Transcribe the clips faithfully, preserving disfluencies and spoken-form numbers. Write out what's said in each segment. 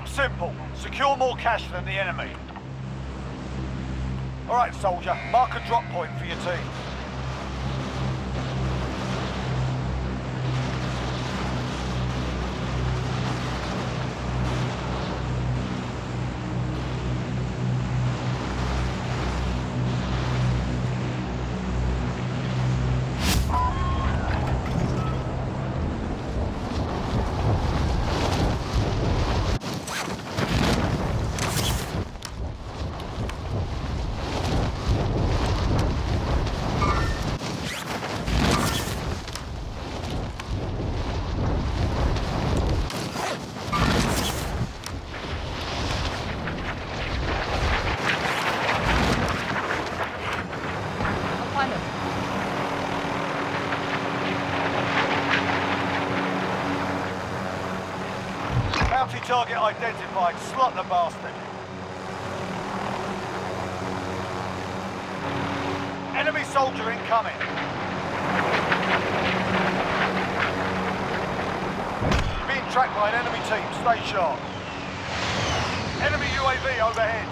Job's simple. Secure more cash than the enemy. All right, soldier. Mark a drop point for your team. Target identified. Slot the bastard. Enemy soldier incoming. Being tracked by an enemy team. Stay sharp. Enemy U A V overhead.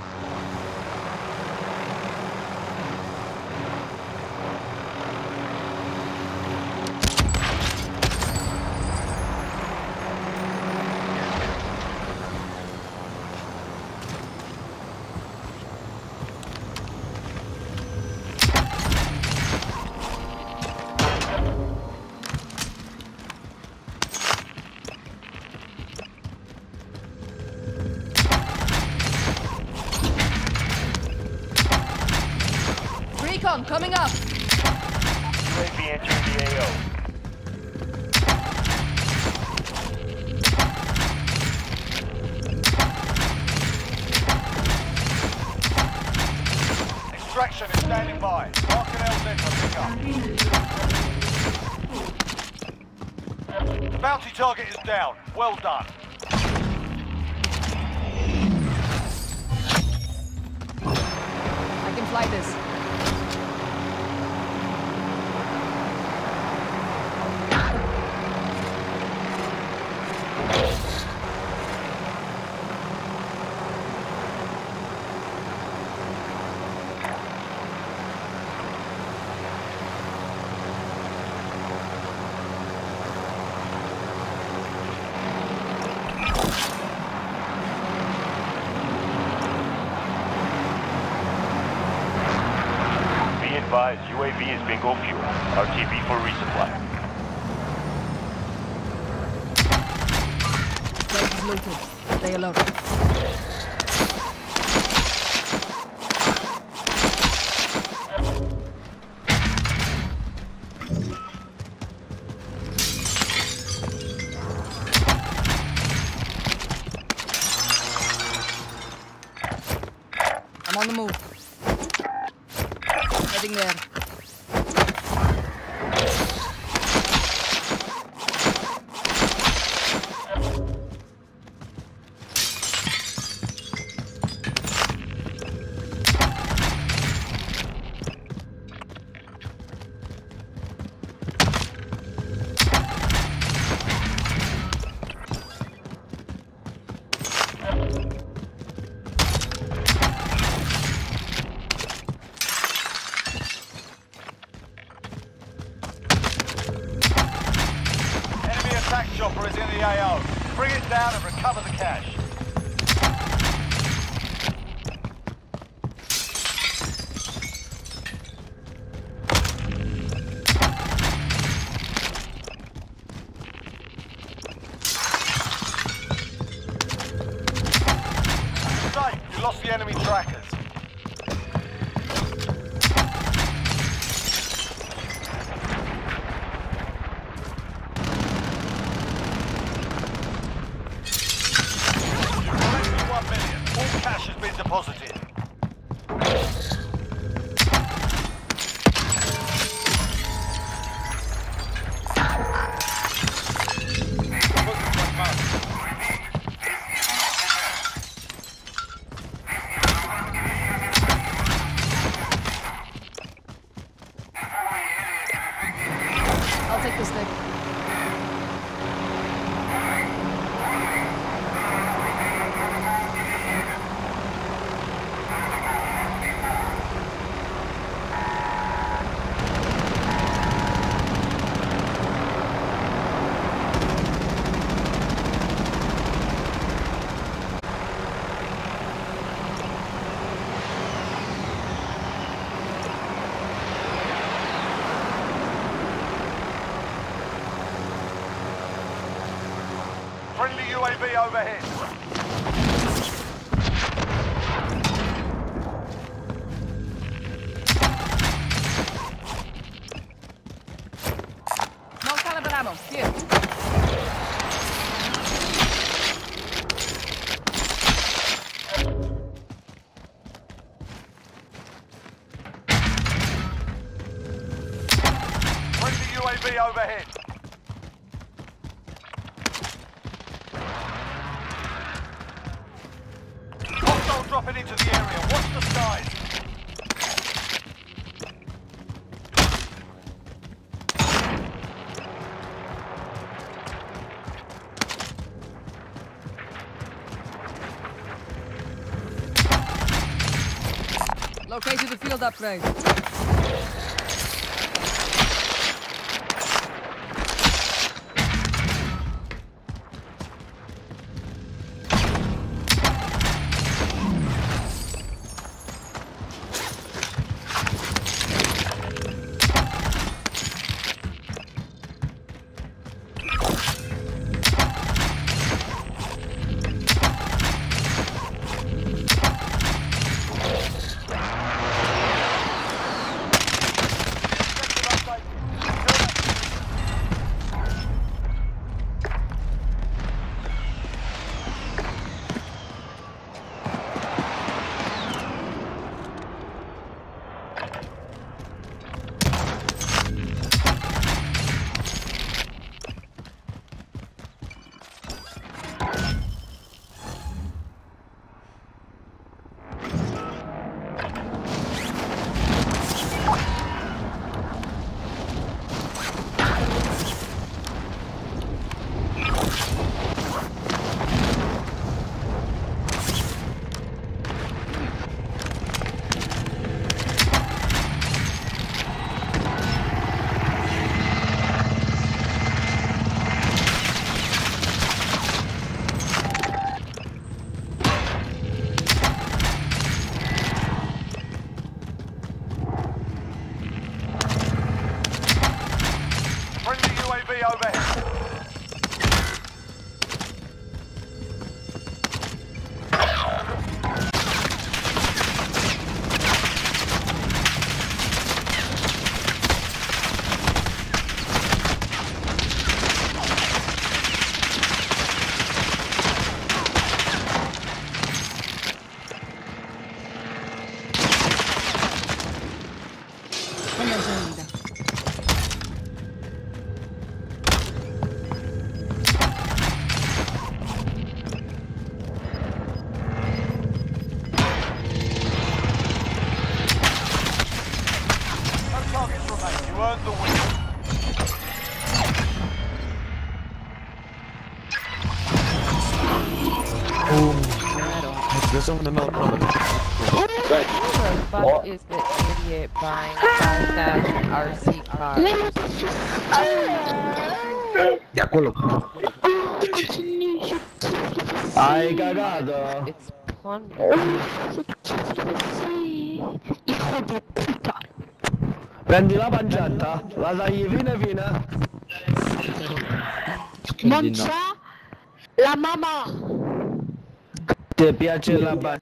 Recon coming up. U A V entering the A O. Extraction is standing by. Mark an L Z for pickup. Bounty target is down. Well done. I can fly this. Advised, U A V is bingo fuel. R T B for resupply. Place is looted. Stay alert. I'm on the move. Heading there. Attack chopper is in the A O. Bring it down and recover the cash. Safe, you lost the enemy trackers. Cash has been deposited. I'll take this thing. V overhead. No caliber ammo. Here. Friendly U A V overhead. Hostile dropping into the area. Watch the skies. Located the field upgrade. Friendly U A V overhead. Targets remain. You earned the win. There's someone in another product. Who the fuck is the idiot buying five thousand R C cars? Ya quello. Hai cagato? It's plunder. Prendi la pancetta, la tagli fine fine. Non c'è la mamma. Ti piace la pancetta?